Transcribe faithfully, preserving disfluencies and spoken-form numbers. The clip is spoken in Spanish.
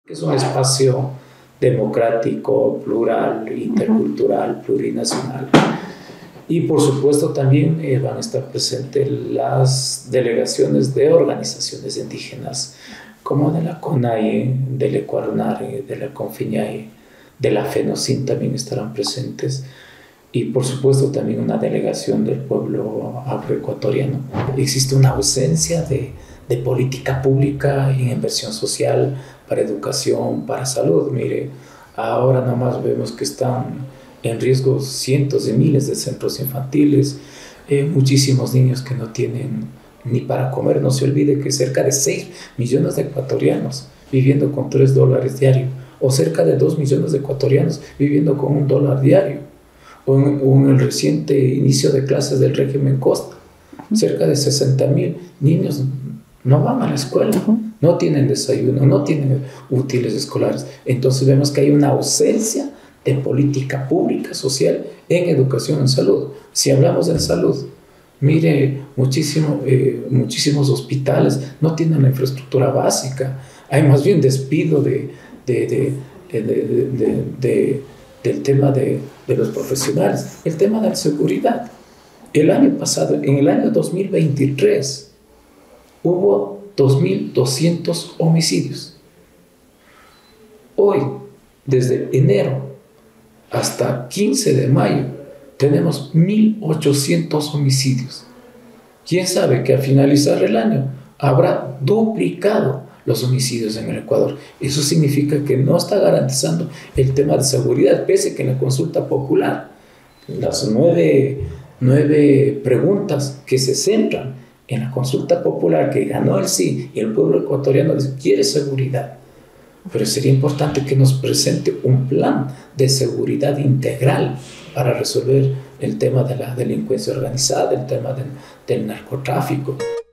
Es un espacio democrático, plural, intercultural, plurinacional. Y por supuesto también eh, van a estar presentes las delegaciones de organizaciones indígenas, como de la CONAIE, del Ecuarnare, de la CONFINAE, de la FENOCIN también estarán presentes. Y por supuesto también una delegación del pueblo afroecuatoriano. Existe una ausencia de, de política pública en inversión social, para educación, para salud. Mire, ahora nomás vemos que están en riesgo cientos de miles de centros infantiles, eh, muchísimos niños que no tienen ni para comer. No se olvide que cerca de seis millones de ecuatorianos viviendo con tres dólares diarios, o cerca de dos millones de ecuatorianos viviendo con un dólar diario, o en, o en el reciente inicio de clases del régimen Costa, cerca de sesenta mil niños no van a la escuela, no tienen desayuno, no tienen útiles escolares. Entonces vemos que hay una ausencia de política pública social en educación, en salud. Si hablamos de salud, mire, muchísimo, eh, muchísimos hospitales no tienen la infraestructura básica. Hay más bien despido de, de, de, de, de, de, de, del tema de, de los profesionales. El tema de la seguridad. El año pasado, en el año dos mil veintitrés, hubo dos mil doscientos homicidios. Hoy, desde enero hasta quince de mayo, tenemos mil ochocientos homicidios. ¿Quién sabe que al finalizar el año habrá duplicado los homicidios en el Ecuador? Eso significa que no está garantizando el tema de seguridad, pese a que en la consulta popular, las nueve, nueve preguntas que se centran en la consulta popular que ganó el sí, y el pueblo ecuatoriano quiere seguridad. Pero sería importante que nos presente un plan de seguridad integral para resolver el tema de la delincuencia organizada, el tema del, del narcotráfico.